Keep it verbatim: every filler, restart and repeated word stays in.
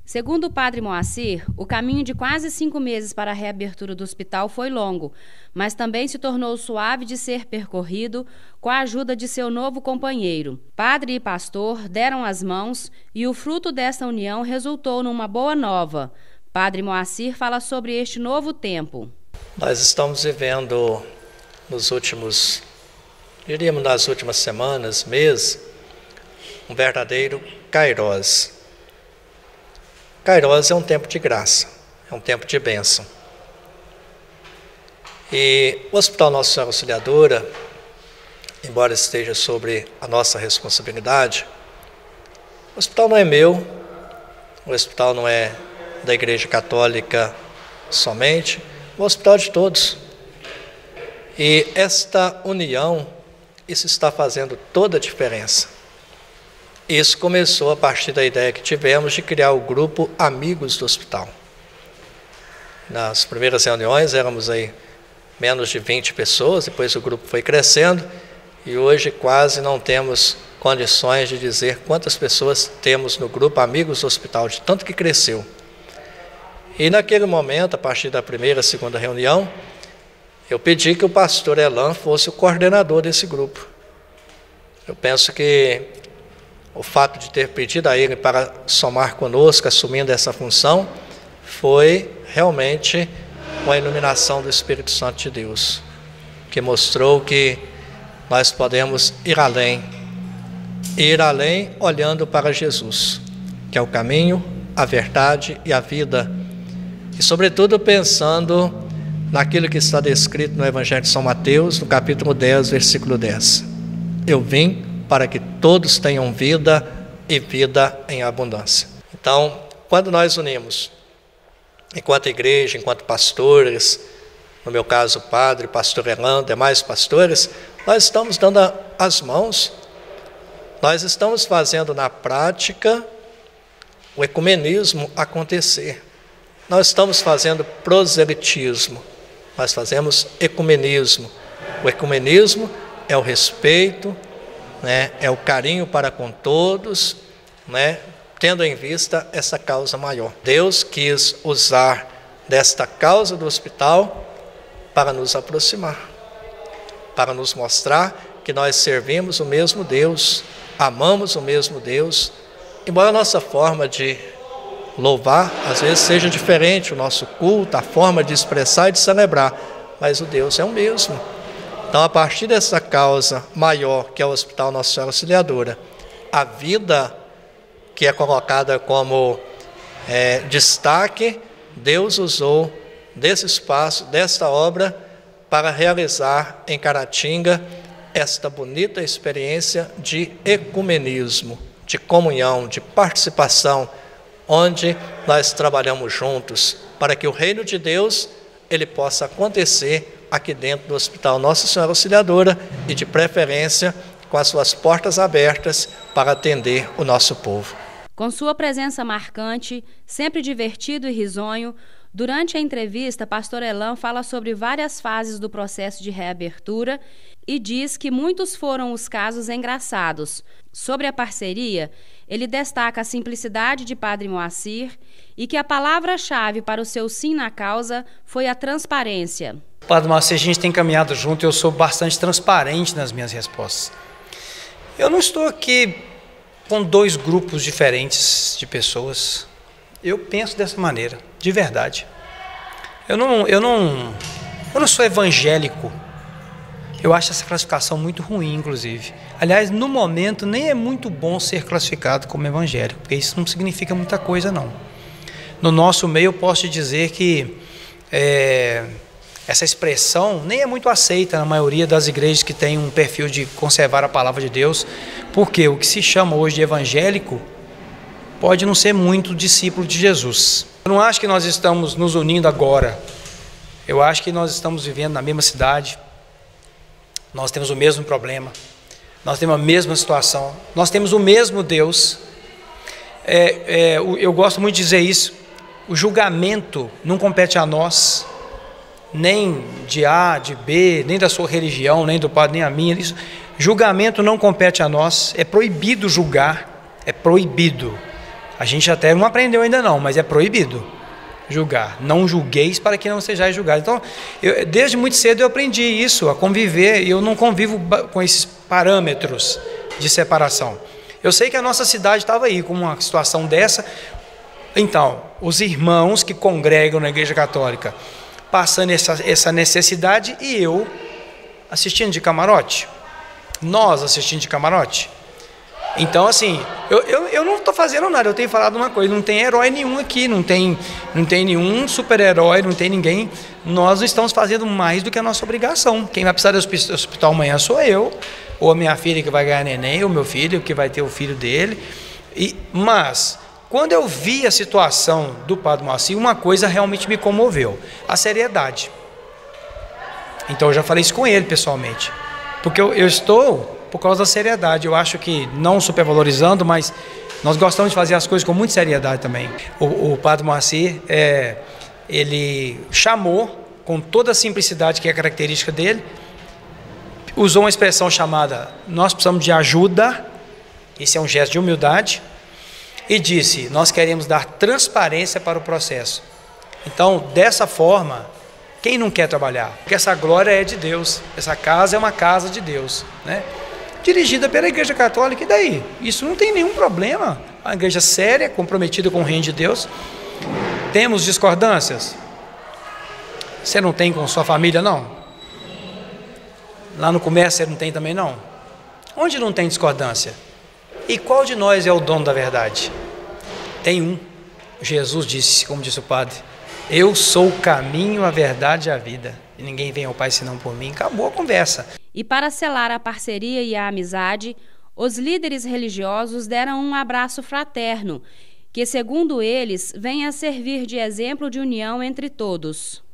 Segundo o padre Moacir, o caminho de quase cinco meses para a reabertura do hospital foi longo, mas também se tornou suave de ser percorrido com a ajuda de seu novo companheiro. Padre e pastor deram as mãos e o fruto dessa união resultou numa boa nova. Padre Moacir fala sobre este novo tempo. Nós estamos vivendo nos últimos, diríamos nas últimas semanas, meses, um verdadeiro Kairos. Kairos é um tempo de graça, é um tempo de bênção. E o Hospital Nossa Senhora Auxiliadora, embora esteja sobre a nossa responsabilidade, o hospital não é meu, o hospital não é da Igreja Católica somente, o hospital é de todos. E esta união, isso está fazendo toda a diferença. Isso começou a partir da ideia que tivemos de criar o grupo Amigos do Hospital. Nas primeiras reuniões éramos aí menos de vinte pessoas, depois o grupo foi crescendo e hoje quase não temos condições de dizer quantas pessoas temos no grupo Amigos do Hospital, de tanto que cresceu. E naquele momento, a partir da primeira, segunda reunião, eu pedi que o pastor Elan fosse o coordenador desse grupo. Eu penso que o fato de ter pedido a ele para somar conosco, assumindo essa função, foi realmente uma iluminação do Espírito Santo de Deus, que mostrou que nós podemos ir além, ir além olhando para Jesus, que é o caminho, a verdade e a vida, e sobretudo pensando naquilo que está descrito no Evangelho de São Mateus, no capítulo dez, versículo dez. Eu vim para que todos tenham vida e vida em abundância. Então, quando nós unimos, enquanto igreja, enquanto pastores, no meu caso, padre, pastor Elan, demais pastores, nós estamos dando as mãos, nós estamos fazendo na prática o ecumenismo acontecer. Nós estamos fazendo proselitismo, nós fazemos ecumenismo. O ecumenismo é o respeito, né, é o carinho para com todos, né, tendo em vista essa causa maior. Deus quis usar desta causa do hospital para nos aproximar, para nos mostrar que nós servimos o mesmo Deus, amamos o mesmo Deus, embora a nossa forma de louvar às vezes seja diferente, o nosso culto, a forma de expressar e de celebrar, mas o Deus é o mesmo. Então, a partir dessa causa maior, que é o Hospital Nossa Senhora Auxiliadora, a vida que é colocada como é, destaque, Deus usou desse espaço, desta obra, para realizar em Caratinga esta bonita experiência de ecumenismo, de comunhão, de participação, onde nós trabalhamos juntos para que o reino de Deus ele possa acontecer aqui dentro do Hospital Nossa Senhora Auxiliadora e, de preferência, com as suas portas abertas para atender o nosso povo. Com sua presença marcante, sempre divertido e risonho, durante a entrevista, pastor Elan fala sobre várias fases do processo de reabertura e diz que muitos foram os casos engraçados. Sobre a parceria, ele destaca a simplicidade de padre Moacir e que a palavra-chave para o seu sim na causa foi a transparência. Padre Moacir, a gente tem caminhado junto, eu sou bastante transparente nas minhas respostas. Eu não estou aqui com dois grupos diferentes de pessoas. Eu penso dessa maneira, de verdade. Eu não, eu não, eu não sou evangélico. Eu acho essa classificação muito ruim, inclusive. Aliás, no momento, nem é muito bom ser classificado como evangélico, porque isso não significa muita coisa, não. No nosso meio, eu posso te dizer que é, essa expressão nem é muito aceita na maioria das igrejas que tem um perfil de conservar a palavra de Deus, porque o que se chama hoje de evangélico pode não ser muito discípulo de Jesus. Eu não acho que nós estamos nos unindo agora. Eu acho que nós estamos vivendo na mesma cidade, nós temos o mesmo problema, nós temos a mesma situação, nós temos o mesmo Deus. É, é, eu gosto muito de dizer isso, o julgamento não compete a nós, nem de A, de B, nem da sua religião, nem do padre, nem a minha. Isso, julgamento não compete a nós, é proibido julgar, é proibido. A gente até não aprendeu ainda não, mas é proibido julgar. Não julgueis para que não sejais julgados. Então, eu, desde muito cedo eu aprendi isso, a conviver, e eu não convivo com esses parâmetros de separação. Eu sei que a nossa cidade estava aí com uma situação dessa. Então, os irmãos que congregam na Igreja Católica passando essa, essa necessidade e eu assistindo de camarote. Nós assistindo de camarote. Então, assim, eu, eu, eu não estou fazendo nada, eu tenho falado uma coisa, não tem herói nenhum aqui, não tem, não tem nenhum super-herói, não tem ninguém. Nós estamos fazendo mais do que a nossa obrigação. Quem vai precisar do hospital amanhã sou eu, ou a minha filha que vai ganhar neném, ou meu filho que vai ter o filho dele. E, mas, quando eu vi a situação do Padre Moacir, uma coisa realmente me comoveu, a seriedade. Então eu já falei isso com ele pessoalmente, porque eu, eu estou... por causa da seriedade, eu acho que, não supervalorizando, mas nós gostamos de fazer as coisas com muita seriedade também. O, o Padre Moacir, é, ele chamou, com toda a simplicidade que é característica dele, usou uma expressão chamada, nós precisamos de ajuda, esse é um gesto de humildade, e disse, nós queremos dar transparência para o processo. Então, dessa forma, quem não quer trabalhar? Porque essa glória é de Deus, essa casa é uma casa de Deus, né? Dirigida pela Igreja Católica, e daí? Isso não tem nenhum problema. A igreja séria, comprometida com o reino de Deus. Temos discordâncias? Você não tem com sua família, não? Lá no comércio você não tem também, não? Onde não tem discordância? E qual de nós é o dono da verdade? Tem um. Jesus disse, como disse o Padre, eu sou o caminho, a verdade e a vida. E ninguém vem ao Pai senão por mim. Acabou a conversa. E para selar a parceria e a amizade, os líderes religiosos deram um abraço fraterno, que, segundo eles, vem a servir de exemplo de união entre todos.